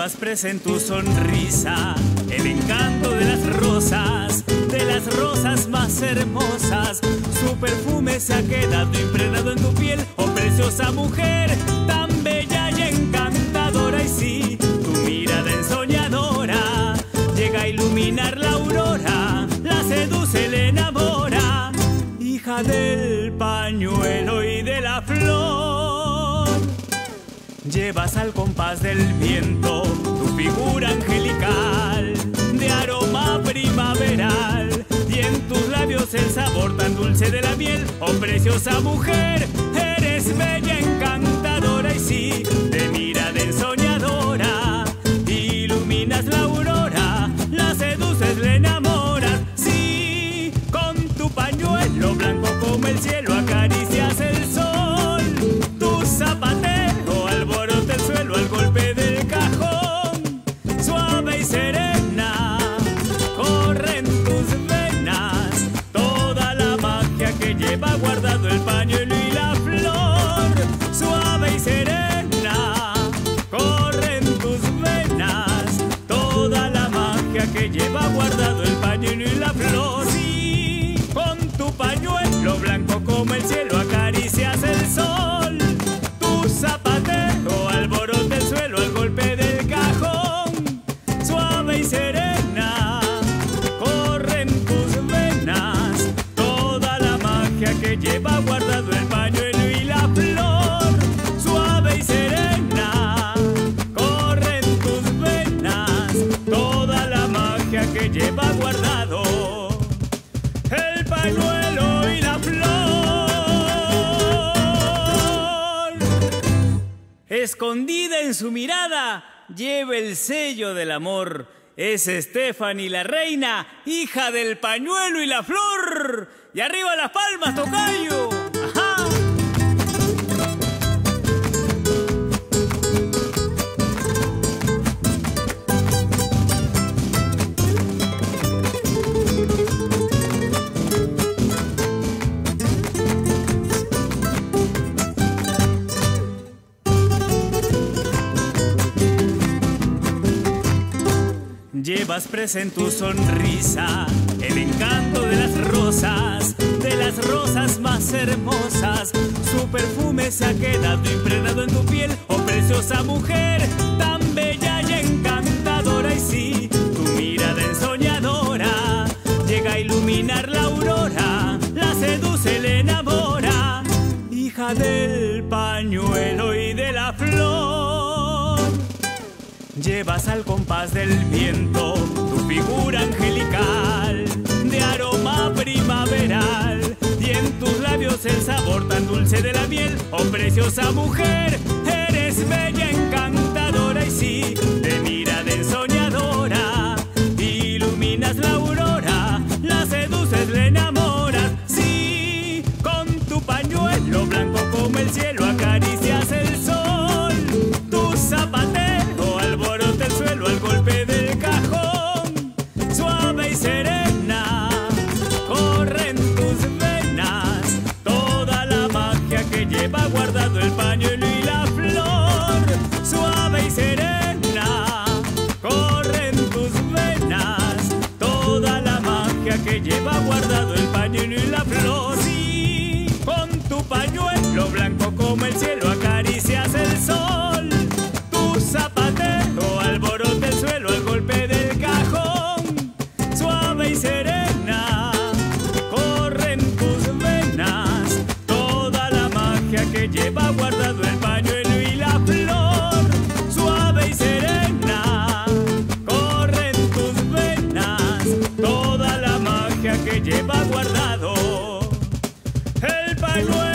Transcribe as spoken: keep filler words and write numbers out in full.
Llevas presa en tu sonrisa el encanto de las rosas, de las rosas más hermosas. Su perfume se ha quedado impregnado en tu piel, oh preciosa mujer, tan bella y encantadora. Y sí, tu mirada ensoñadora llega a iluminar la aurora, la seduce, le enamora. Hija del pañuelo y de la flor, llevas al compás del viento tu figura angelical, de aroma primaveral, y en tus labios el sabor tan dulce de la miel. Oh preciosa mujer, eres bella, encantadora. Y sí, de mirada ensoñadora iluminas la aurora, la seduces, le enamoras. Sí, con tu pañuelo blanco como el cielo acaricias el sol, tu zapatero alborota el suelo al golpe del cajón. Suave y serena corre en tus venas toda la magia que lleva guardado el pañuelo y la flor. Suave y serena corre en tus venas toda la magia que lleva guardado el pañuelo y la flor. Sí, con tu pañuelo blanco como el cielo acaricias el sol, tu zapatero alborota el suelo al golpe del cajón. Suave y serena corre en tus venas toda la magia que lleva guardado el pañuelo y la flor. Suave y serena corre en tus venas toda la magia que lleva guardado el pañuelo y la flor. Escondida en su mirada lleva el sello del amor. Es Stephanie la reina, hija del pañuelo y la flor. Y arriba las palmas, tocayo. Ajá. Llevas presa en tu sonrisa el encanto de las rosas, de las rosas más hermosas. Su perfume se ha quedado impregnado en tu piel, oh preciosa mujer, tan bella y encantadora. Y sí, tu mirada ensoñadora llega a iluminar la aurora, la seduce, le enamora. Hija del pañuelo y de la flor, llevas al compás del viento tu figura angelical, de aroma primaveral, y en tus labios el sabor tan dulce de la miel. Oh preciosa mujer, eres bella, encantadora. Y sí, de mirada ensoñadora iluminas la aurora, la seduces, le enamoras. Sí, con tu pañuelo blanco como el cielo acaricias el sol, tu zapatero alborota el suelo al golpe del cajón. Suave y serena corre en tus venas toda la magia que lleva guardado el pañuelo y la flor. Suave y serena corre en tus venas toda la magia que lleva guardado el pañuelo y la flor. Sí, con tu pañuelo blanco como el cielo acaricias el sol, tu zapatero alborota el suelo al golpe del cajón. Suave y serena corre en tus venas toda la magia que lleva guardado el pañuelo y la flor. Suave y serena corre en tus venas toda la magia que lleva guardado el pañuelo